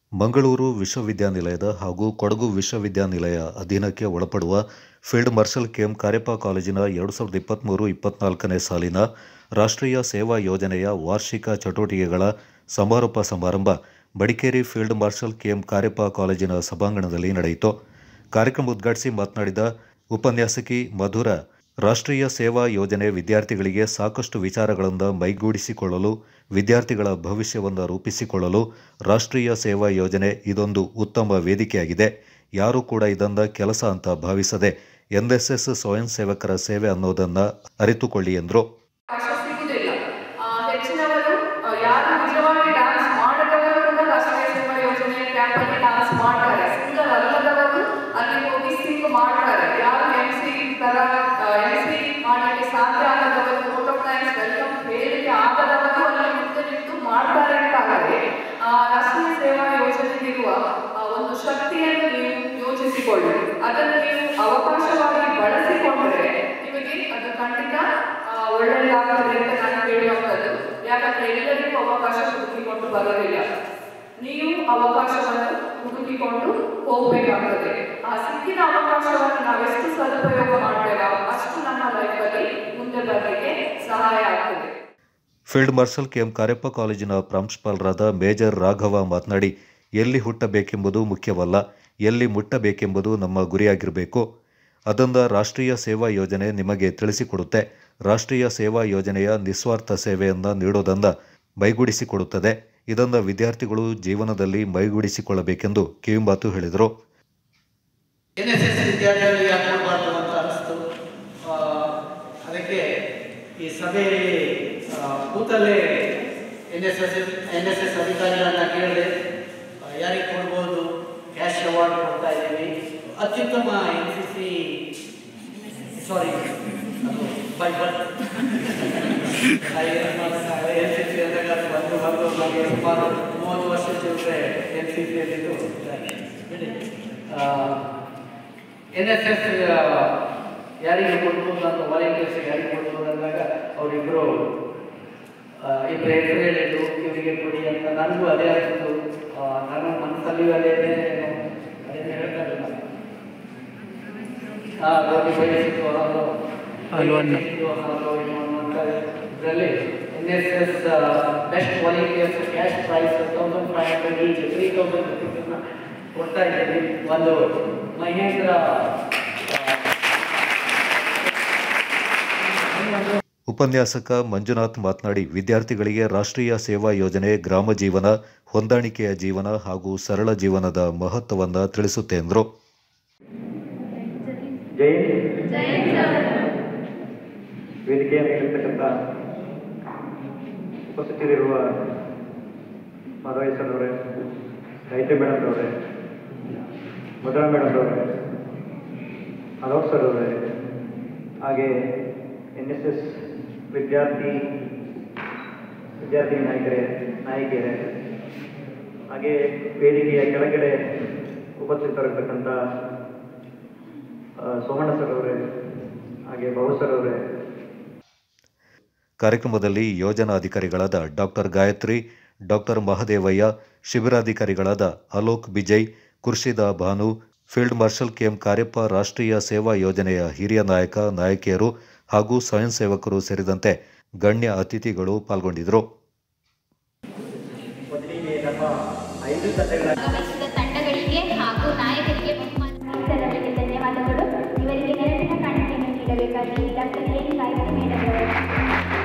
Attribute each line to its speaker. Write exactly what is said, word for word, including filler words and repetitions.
Speaker 1: ಮಂಗಳೂರು ವಿಶ್ವವಿದ್ಯಾನಿಲಯದ ಹಾಗೂ ಕೊಡಗು ವಿಶ್ವವಿದ್ಯಾನಿಲಯ ಅಧೀನಕ್ಕೆ ಒಳಪಡುವ field marshal K M Cariappa ಕಾಲೇಜಿನ ಎರಡು ಸಾವಿರದ ಇಪ್ಪತ್ತ್ಮೂರು ಇಪ್ಪತ್ತ್ನಾಲ್ಕನೇ ಸಾಲಿನ ರಾಷ್ಟ್ರೀಯ ಸೇವಾ ಯೋಜನೆಯ ವಾರ್ಷಿಕ ಚಟುವಟಿಕೆಗಳ ಸಮಾರೋಪ ಸಮಾರಂಭ Madikeri field marshal K M Cariappa ಕಾಲೇಜಿನ ಸಭಾಂಗಣದಲ್ಲಿ ನಡೆಯಿತು. ಕಾರ್ಯಕ್ರಮ ಉದ್ಘಾಟಿಸಿ ಮಾತನಾಡಿದ ಉಪನ್ಯಾಸಕಿ ಮಧುರ, ರಾಷ್ಟ್ರೀಯ ಸೇವಾ ಯೋಜನೆ ವಿದ್ಯಾರ್ಥಿಗಳಿಗೆ ಸಾಕಷ್ಟು ವಿಚಾರಗಳನ್ನು ಮೈಗೂಡಿಸಿಕೊಳ್ಳಲು, ವಿದ್ಯಾರ್ಥಿಗಳ ಭವಿಷ್ಯವನ್ನು ರೂಪಿಸಿಕೊಳ್ಳಲು ರಾಷ್ಟ್ರೀಯ ಸೇವಾ ಯೋಜನೆ ಇದೊಂದು ಉತ್ತಮ ವೇದಿಕೆಯಾಗಿದೆ. ಯಾರೂ ಕೂಡ ಇದನ್ನು ಕೆಲಸ ಅಂತ ಭಾವಿಸದೆ ಎನ್ ಎಸ್ ಎಸ್ ಸ್ವಯಂ ಸೇವಕರ ಸೇವೆ ಅನ್ನೋದನ್ನು ಅರಿತುಕೊಳ್ಳಿ ಎಂದರು.
Speaker 2: ಸಾಧ್ಯ ಆಗದವರು ಫೋಟೋ ಟೈಮ್ಸ್ ವೆಲ್ಕಮ್ ಹೇಳಿಕೆ ಆಗದವರು ಅಲ್ಲಿ ಮುಂದೆ ನಿಂತು ಮಾಡ್ತಾರೆ ಅಂತಾದರೆ ರಾಷ್ಟ್ರೀಯ ಸೇವಾ ಯೋಜನೆಗಿರುವ ಒಂದು ಶಕ್ತಿಯನ್ನು ನೀವು ಯೋಚಿಸಿಕೊಳ್ಳಿ. ಅದನ್ನು ನೀವು ಅವಕಾಶವಾಗಿ ಬಳಸಿಕೊಂಡ್ರೆ ನಿಮಗೆ ಅದು ಖಂಡಿತ ಒಳ್ಳೆಯದಾಗ್ತದೆ ಅಂತ ನಾನು ಹೇಳುವಂಥದ್ದು. ಯಾಕಂದ್ರೆ ಎಲ್ಲರಿಗೂ ಅವಕಾಶ ಹುಡುಕಿಕೊಂಡು ಬರೋದಿಲ್ಲ, ನೀವು ಅವಕಾಶವನ್ನು ಹುಡುಕಿಕೊಂಡು ಹೋಗಬೇಕಾಗ್ತದೆ. ಆ ಸಿಕ್ಕಿದ ಅವಕಾಶವನ್ನು ನಾವೆಷ್ಟು ಸದುಪಯೋಗ ಮಾಡ್ತೇವೆ ಅಷ್ಟು ನಮ್ಮ ಲೈಫಲ್ಲಿ ಮುಂದೆ ಬರಲಿಕ್ಕೆ ಸಹಾಯ ಆಗ್ತದೆ.
Speaker 1: Field marshal K M Cariappa ಕಾಲೇಜಿನ ಪ್ರಾಂಶುಪಾಲರಾದ ಮೇಜರ್ ರಾಘವ ಮಾತನಾಡಿ, ಎಲ್ಲಿ ಹುಟ್ಟಬೇಕೆಂಬುದು ಮುಖ್ಯವಲ್ಲ, ಎಲ್ಲಿ ಮುಟ್ಟಬೇಕೆಂಬುದು ನಮ್ಮ ಗುರಿಯಾಗಿರಬೇಕು. ಅದೊಂದು ರಾಷ್ಟ್ರೀಯ ಸೇವಾ ಯೋಜನೆ ನಿಮಗೆ ತಿಳಿಸಿಕೊಡುತ್ತೆ. ರಾಷ್ಟ್ರೀಯ ಸೇವಾ ಯೋಜನೆಯ ನಿಸ್ವಾರ್ಥ ಸೇವೆಯನ್ನು ನೀಡೋದನ್ನು ಮೈಗೂಡಿಸಿಕೊಡುತ್ತದೆ. ಇದನ್ನು ವಿದ್ಯಾರ್ಥಿಗಳು ಜೀವನದಲ್ಲಿ ಮೈಗೂಡಿಸಿಕೊಳ್ಳಬೇಕೆಂದು ಕಿವಿಮಾತು ಹೇಳಿದರು.
Speaker 3: ಎನ್ ಎಸ್ ಎಸ್ ವಿದ್ಯಾರ್ಥಿಗಳಿಗೆ ಹಾಕೊಳ್ಬಾರ್ದು ಅಂತ ಅನಿಸ್ತು. ಅದಕ್ಕೆ ಈ ಸಭೆಯಲ್ಲಿ ಕೂತಲ್ಲೇ N S S N S S ಅಧಿಕಾರಿಗಳನ್ನ ಕೇಳಿದೆ, ಯಾರಿಗೆ ಕೊಡ್ಬೋದು, ಕ್ಯಾಶ್ ಅವಾರ್ಡ್ ಕೊಡ್ತಾ ಇದ್ದೀವಿ, ಅತ್ಯುತ್ತಮ N C C sorry by birth N C C ಅಂದಾಗ ಬಂದು ಬಂದು ನಮಗೆ ಸುಮಾರು ಮೂವತ್ತು ವರ್ಷ ಚಿಲ್ಲರೆ ಎನ್ ಸಿ ಸಿಯಲ್ಲಿದ್ದು ಎನ್ ಎಸ್ ಎಸ್ ಯಾರಿಗೆ ಕೊಡ್ಬೋದು ಅಂತ ವಾಲಂಟಿಯರ್ಸ್ ಯಾರಿಗೆ ಕೊಡ್ಬೋದು ಅಂದಾಗ ಅವರಿಬ್ಬರು ಇಬ್ಬರು ಹೆಸರು ಹೇಳಿದ್ರು, ಇವರಿಗೆ ಕೊಡಿ ಅಂತ. ನನಗೂ ಅದೇ ಆಗಿತ್ತು. ನಾನು ಮನಸ್ಸಲ್ಲಿ ಅದೇ ಅದೇನು ಹೇಳ್ತಾರೆ ಹಾಂ ಗೋಧಿ ಬಯಸಿದ್ದು ಅವರೊಂದು ಇದರಲ್ಲಿ N S S best volunteers cash prize thousand five hundred each three thousand ರುಪೀಸನ್ನ ಕೊಡ್ತಾ ಇದ್ದೀವಿ. ಒಂದು ಮಹೇಂದ್ರ
Speaker 1: ಉಪನ್ಯಾಸಕ ಮಂಜುನಾಥ್ ಮಾತನಾಡಿ, ವಿದ್ಯಾರ್ಥಿಗಳಿಗೆ ರಾಷ್ಟ್ರೀಯ ಸೇವಾ ಯೋಜನೆ ಗ್ರಾಮ ಜೀವನ, ಹೊಂದಾಣಿಕೆಯ ಜೀವನ ಹಾಗೂ ಸರಳ ಜೀವನದ ಮಹತ್ವವನ್ನು ತಿಳಿಸುತ್ತೆ ಎಂದರು.
Speaker 4: ವೇದಿಕೆಯ ಮೇಲಿರ್ತಕ್ಕಂಥ ಉಪಸ್ಥಿತರಿರುವ ಮಾಧವಯ್ಯ ಸರ್ ಅವರೇ, ಗಾಯತ್ರಿ ಮೇಡಮ್ ಅವರೇ, ಮಧುರಾ ಮೇಡಮ್ ಅವರೇ, ಅಲೋಕ್ ಸರ್ ಅವರೇ, ಹಾಗೆ ಎನ್ ಎಸ್ ಎಸ್ ವಿದ್ಯಾರ್ಥಿ ವಿದ್ಯಾರ್ಥಿ ನಾಯಕರೇ ನಾಯಕಿಯರೇ, ಹಾಗೆ ವೇದಿಕೆಯ ಕೆಳಗಡೆ ಉಪಸ್ಥಿತರಿರ್ತಕ್ಕಂಥ ಸೋಮಣ್ಣ ಸರ್ ಅವರೇ, ಹಾಗೆ ಬಾಬು ಸರ್ ಅವರೇ.
Speaker 1: ಕಾರ್ಯಕ್ರಮದಲ್ಲಿ ಯೋಜನಾಧಿಕಾರಿಗಳಾದ ಡಾಕ್ಟರ್ ಗಾಯತ್ರಿ, ಡಾಕ್ಟರ್ ಮಹದೇವಯ್ಯ, ಶಿಬಿರಾಧಿಕಾರಿಗಳಾದ Alok Bijay, Khurshida Bhanu, field marshal K M Cariappa ರಾಷ್ಟ್ರೀಯ ಸೇವಾ ಯೋಜನೆಯ ಹಿರಿಯ ನಾಯಕ ನಾಯಕಿಯರು ಹಾಗೂ ಸ್ವಯಂ ಸೇವಕರು ಸೇರಿದಂತೆ ಗಣ್ಯ ಅತಿಥಿಗಳು ಪಾಲ್ಗೊಂಡಿದ್ದರು.
Speaker 5: ತಂಡಗಳಿಗೆ ಹಾಗೂ ನಾಯಕರಿಗೆ ಧನ್ಯವಾದಗಳು. ಇವರಿಗೆ ನೆರವಿನ ಕಾಣಿಕೆಯನ್ನು ನೀಡಬೇಕಾಗಿ ಡಾಕ್ಟರ್ ಎನ್ ಗಾಯತ್ರಿ ಮೇಡಮ್ ಅವರು.